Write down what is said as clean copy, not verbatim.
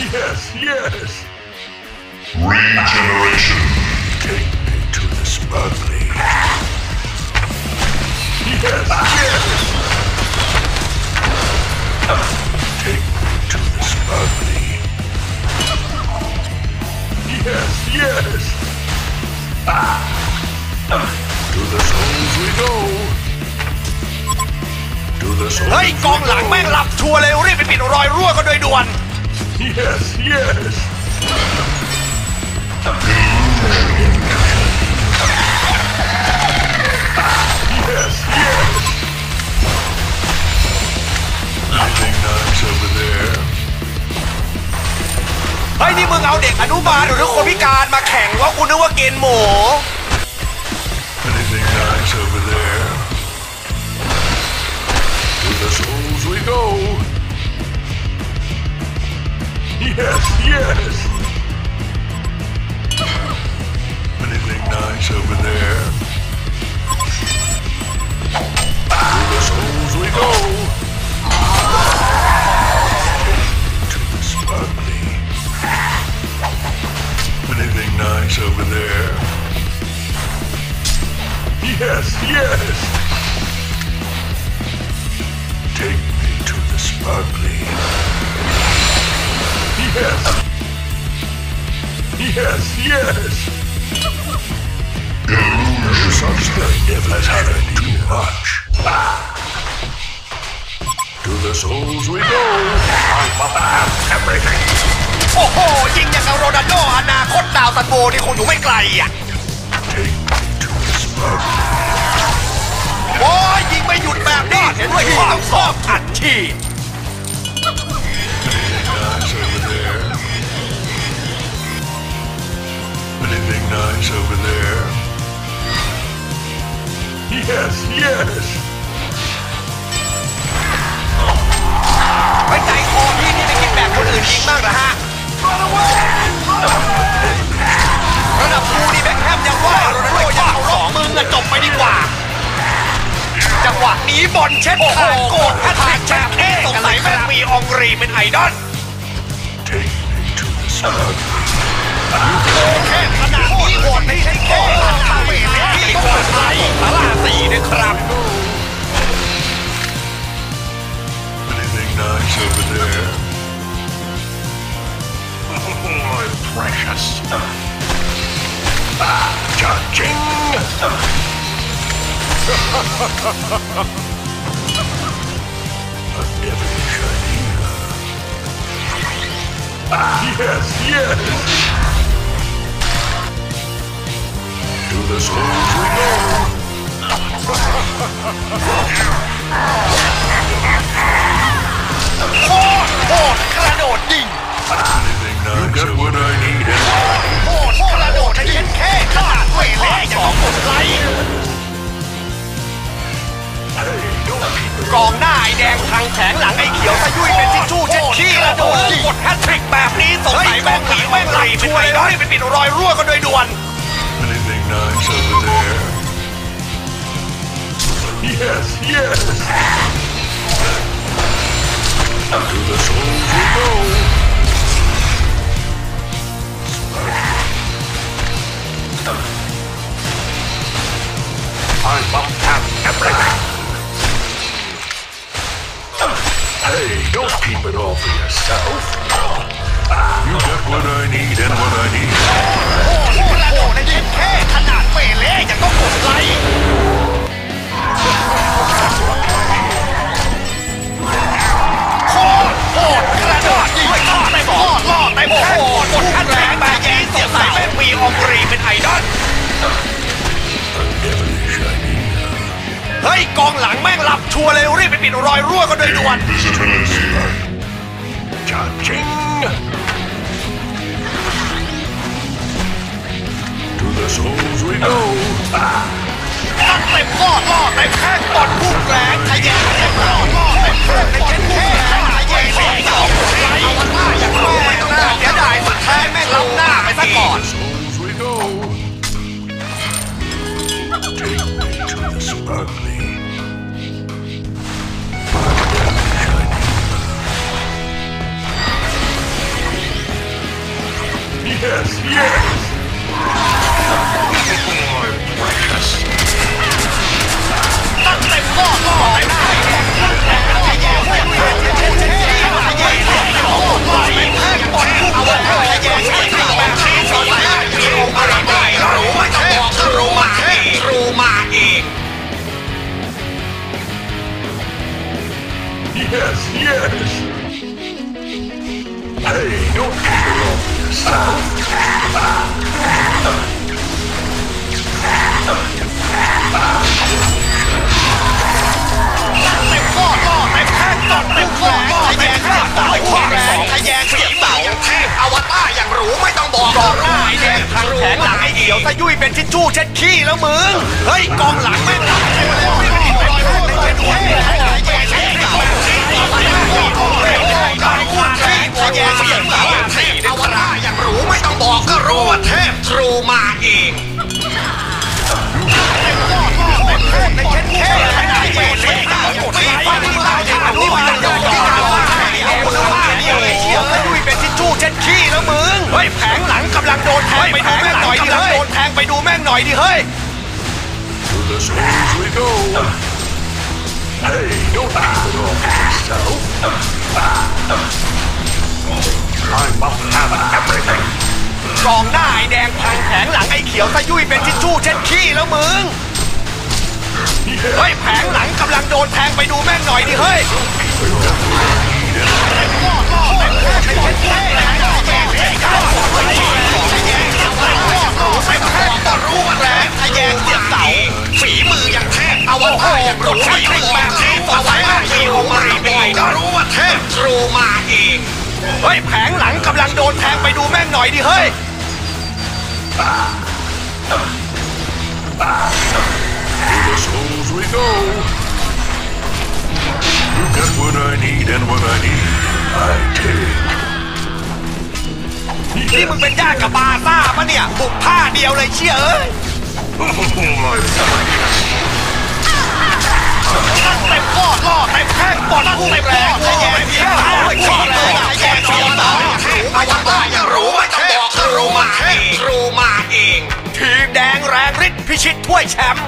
Yes, yes. Regeneration. Take me to the smuggly. Yes, yes. Take me to the smuggly. Yes, yes. To the souls we go. To the souls. เฮ้ยกองหลังแม่งหลับชัวร์เลยรีบไปปิดรอยรั่วกันโดยด่วน Yes, yes. Yes, yes. Anything nice over there? เฮ้ยนี่มึงเอาเด็กอนุบาลหรือคนพิการมาแข่งว่ากูนึกว่าเกณฑ์หมู Anything nice over there? To the souls we go. Yes, yes. Anything nice over there? To the souls we go. To the smuggly. Anything nice over there? Yes, yes. Take me to the smuggly. Yes. Yes, yes. There's such thing as having too much. To the souls we go. I will have everything. โอ้โหยิงอย่างกับโรนัลโดอนาคตดาวซันโบนี่คงอยู่ไม่ไกลอ่ะ Take me to the smuggly. โอ้ยยิงไม่หยุดแบบนี้เห็นว่าที่ต้องสอบอัดฉีด Anything nice over there? Yes, yes. ไว้ใจคอพี่นี่ไม่คิดแบบคนอื่นยิงบ้างเหรอฮะระดับกูนี่แบ็คแฮมยังว่าโรนัลโดยังเอาสองมึงอะจบไปดีกว่าจังหวะนี้บอลเช็ดขาดโกดแฮตทริกแชมป์เอ๊สงสัยแม่งมีองรีเป็นไอดอล Take me to the smuggly. แค่ขนาดนี้โหดไม่ใช่แค่ทำเองที่โหดไรพระราศีนะครับ Anything nice over there? Oh, precious. Cha-ching! A devil shiny. Yes, yes. To the souls we go. โคตรโหดกระโดดยิง Anything nice? You got what I need. โคตรกระโดดยิงแค่ขนาดเวทแรกยังต้องกดไลค์ Hey, don't keep it. กองหน้าไอแดงทางแข็งหลังไอเขียวทะยุ่ยเป็นทิชชู่เช็ดขี้กระโดดยิงกดแฮตทริกแบบนี้สงสัยแบงค์หลีแม่งไหลเป็นไอดอลไปปิดรอยรั่วกันโดยด่วน Anything nice over there? Yes, yes. To the souls we go. I must have everything. Hey, don't keep it all for yourself. You got what I need and what I need. โคตรกระโดดยิงแค่ขนาดเวทแรกยังต้องกดไลค์โคตรโหดกระโดดยิงล่อได้โอ้โหกดแฮตทริกแบบนี้สงสัยแม่งมีองรีเป็นไอดอล เฮ้ยกองหลังแม่งหลับชัวร์เลยรีบไปปิดรอยรั่วกันโดยด่วน Cha-ching! To the souls we go. ตั้งเต็มล่อเต็มแข้งบอลพุ่งแรงทะแยงเต็มล่อเต็มแข้งในเช่นแค่ทะแยงแรงอย่าออกไหลเอาหน้าอย่างแม่งหน้าเสียดายสุดท้ายแม่งล้ำหน้าไปซะก่อน Souls we go. Take me to the smuggly. Yes. My precious. ตั้งเต็มล่อเต็มแข้งทะแยงทะแยงทะแยงปอดพุ่งแรงทะแยงแบบนี้สอนให้รู้อะไรไม่รู้ไม่ต้องบอกก็รู้มาเองรู้มาเอง Yes, yes. Hey, don't keep it all for yourself. เต็มล่อเต็มแข้งตอดเต็มแรงทะแยงเสียบเสาแรงทะแยงเสียบเสาเทพอวตารอย่างรู้ไม่ต้องบอกกองหน้าไอ้แดงทางแขนหลังไอ้เขียวตะยุ่ยเป็นทิชชู่เช็ดขี้แล้วมึงเฮ้ยกองหลังแม่งรับไปแล้วไม่ได้รอยโทษเลยด้วยทะแยงเสียบเสาทะแยงเสียบเสาเทพอวตารอย่างรู้ไม่ต้องบอกก็รู้ว่าเทพทรูมาเองแผงหลังกำลังโดนแทงไปดูแม่งหน่อยดิเฮ้ยโดนแทงไปดูแม่งหน่อยดิเฮ้ย To the schools we go. Hey, don't keep it all for yourself. I must have everything. กองหน้าไอ้แดงแทงแผงหลังไอ้เขียวตะยุ่ยเป็นทิชชู่เช็ดขี้แล้วมึงเฮ้ยแผงหลังกำลังโดนแทงไปดูแม่งหน่อยดิเฮ้ยรู้ว่าแรงทะแยงเสียบเสาฝีมืออย่างเทพอวตารอย่างรู้ฝีมือแบบนี้ต่อไปว่าคิวมาบ่อยก็รู้ว่าเทพทรูมาเองเฮ้ยแผงหลังกำลังโดนแทงไปดูแม่งหน่อยดิเฮ้ย To the schools we go. You get what I need and what I need, I take. นี่มึงเป็นญาติกับบาซ่าปะเนี่ยบุกท่าเดียวเลยเชี่ยเอ้ย Oh, my precious. เต็มล่อเต็มแข้งปอดพุ่งแรงทะแยงเสียบเสาทะแยงเสียบเสาอวตารอย่างรู้ไม่ต้องบอกก็รู้มาเองรู้มาเองทีมแดงแรงฤทธิ์พิชิตถ้วยแชมป์